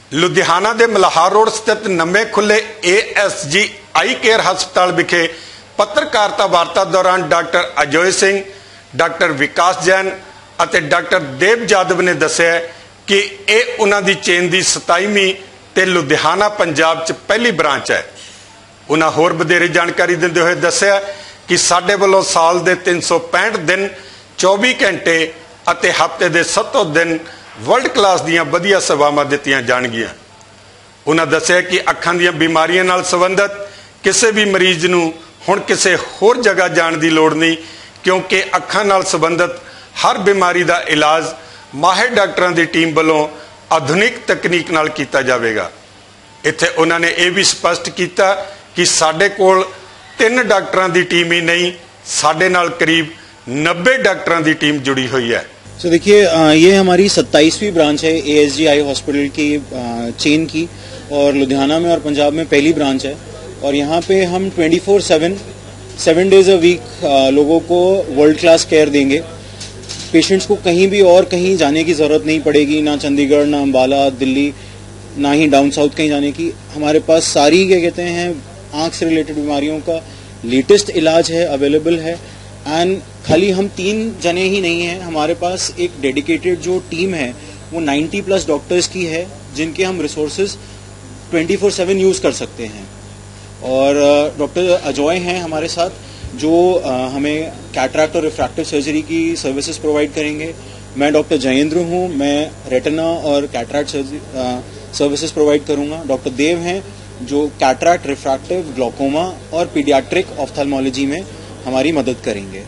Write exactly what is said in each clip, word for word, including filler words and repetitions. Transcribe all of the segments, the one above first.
लुधियाना के मल्हार रोड स्थित नवे खुले ए एस जी आई केयर हस्पताल विखे पत्रकारता वार्ता दौरान डॉक्टर अजय सिंह, डॉक्टर विकास जैन और डॉक्टर देव यादव ने दस्सिया कि यह उन्हां दी चेन की सताईवीं ते लुधियाना पंजाब च पहली ब्रांच है। उन्हां होर वधेरे जानकारी दिंदे हुए दस्सिया कि साडे वल्लों साल दे तीन सौ पैंठ दिन चौबी घंटे अते हफ्ते दे सत्तों दिन वर्ल्ड क्लास दीयां वधिया सेवावां दित्तियां जाणगीआं। उन्हां दस्सिया कि अखां दीयां बीमारियां नाल संबंधित किसी भी मरीज नूं हुण किसी होर जगह जाण दी लोड़ नहीं, क्योंकि अखां नाल संबंधित हर बीमारी का इलाज माहिर डॉक्टरां दी टीम वालों आधुनिक तकनीक नाल कीता जावेगा। इत्थे उन्होंने यह भी स्पष्ट किया कि साडे कोल तीन डॉक्टरां दी टीम ही नहीं, साडे नाल करीब नब्बे डॉक्टरां दी टीम जुड़ी हुई है। तो देखिए, ये हमारी सत्ताईसवीं ब्रांच है A S G eye hospital की चेन की, और लुधियाना में और पंजाब में पहली ब्रांच है। और यहाँ पे हम twenty four seven seven days a week लोगों को वर्ल्ड क्लास केयर देंगे। पेशेंट्स को कहीं भी और कहीं जाने की ज़रूरत नहीं पड़ेगी, ना चंडीगढ़, ना अम्बाला, दिल्ली, ना ही डाउन साउथ कहीं जाने की। हमारे पास सारी क्या कहते हैं आँख से रिलेटेड बीमारियों का लेटेस्ट इलाज है, अवेलेबल है। एंड खाली हम तीन जने ही नहीं हैं, हमारे पास एक डेडिकेटेड जो टीम है वो नब्बे प्लस डॉक्टर्स की है, जिनके हम resources twenty four seven use कर सकते हैं। और डॉक्टर अजय हैं हमारे साथ, जो हमें कैटरैक्ट और रिफ्रैक्टिव सर्जरी की सर्विसेज प्रोवाइड करेंगे। मैं डॉक्टर जयेंद्र हूं, मैं रेटिना और कैटरैक्ट सर्विसेज प्रोवाइड करूंगा। डॉक्टर देव हैं जो कैटरैक्ट, रिफ्रैक्टिव, ग्लोकोमा और पीडियाट्रिक ऑफ्थेल्मोलॉजी में हमारी मदद करेंगे।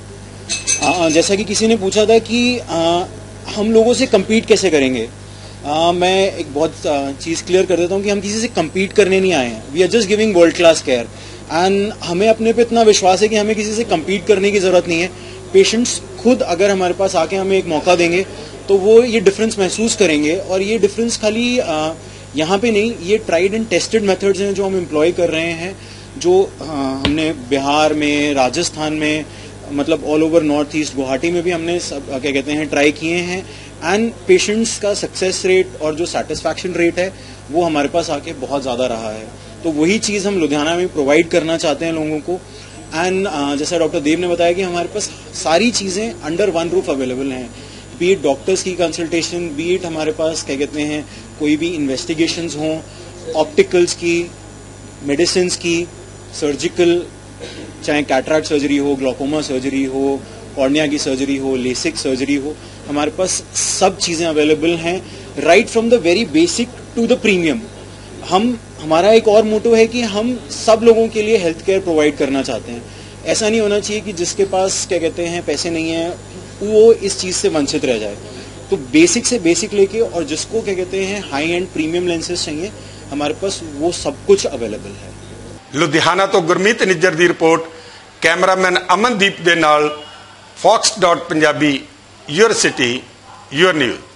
आ, जैसा कि किसी ने पूछा था कि आ, हम लोगों से कम्पीट कैसे करेंगे, आ, मैं एक बहुत चीज़ क्लियर कर देता हूँ कि हम किसी से कम्पीट करने नहीं आए हैं। We are just giving world class care and हमें अपने पे इतना विश्वास है कि हमें किसी से कम्पीट करने की ज़रूरत नहीं है। पेशेंट्स खुद अगर हमारे पास आके हमें एक मौका देंगे तो वो ये डिफरेंस महसूस करेंगे। और ये डिफरेंस खाली आ, यहाँ पे नहीं, ये ट्राइड एंड टेस्टेड मेथड्स हैं जो हम एम्प्लॉय कर रहे हैं, जो आ, हमने बिहार में, राजस्थान में, मतलब all over north east, Guwahati में भी हमने सब क्या कहते हैं ट्राई किए हैं। एंड पेशेंट्स का सक्सेस रेट और जो सेटिस्फैक्शन रेट है वो हमारे पास आके बहुत ज़्यादा रहा है। तो वही चीज़ हम लुधियाना में प्रोवाइड करना चाहते हैं लोगों को। एंड जैसा डॉक्टर देव ने बताया कि हमारे पास सारी चीज़ें अंडर वन रूफ अवेलेबल हैं, बी इट डॉक्टर्स की कंसल्टेशन, बी इट हमारे पास क्या कहते हैं कोई भी इन्वेस्टिगेशंस हों, ऑप्टिकल्स की, मेडिसिन की, सर्जिकल, चाहे कैटरैक्ट सर्जरी हो, ग्लोकोमा सर्जरी हो, कॉर्निया की सर्जरी हो, लेसिक सर्जरी हो, हमारे पास सब चीज़ें अवेलेबल हैं, right from the very basic to the premium. हम हमारा एक और मोटो है कि हम सब लोगों के लिए हेल्थ केयर प्रोवाइड करना चाहते हैं। ऐसा नहीं होना चाहिए कि जिसके पास क्या कहते हैं पैसे नहीं हैं वो इस चीज़ से वंचित रह जाए। तो बेसिक से बेसिक लेके, और जिसको क्या कहते हैं हाई एंड प्रीमियम लेंसेज चाहिए, हमारे पास वो सब कुछ अवेलेबल है। लुधियाना तो गुरमीत निज्जर की रिपोर्ट, कैमरामैन अमनदीप के नाल, Fox dot Punjabi, your city your news.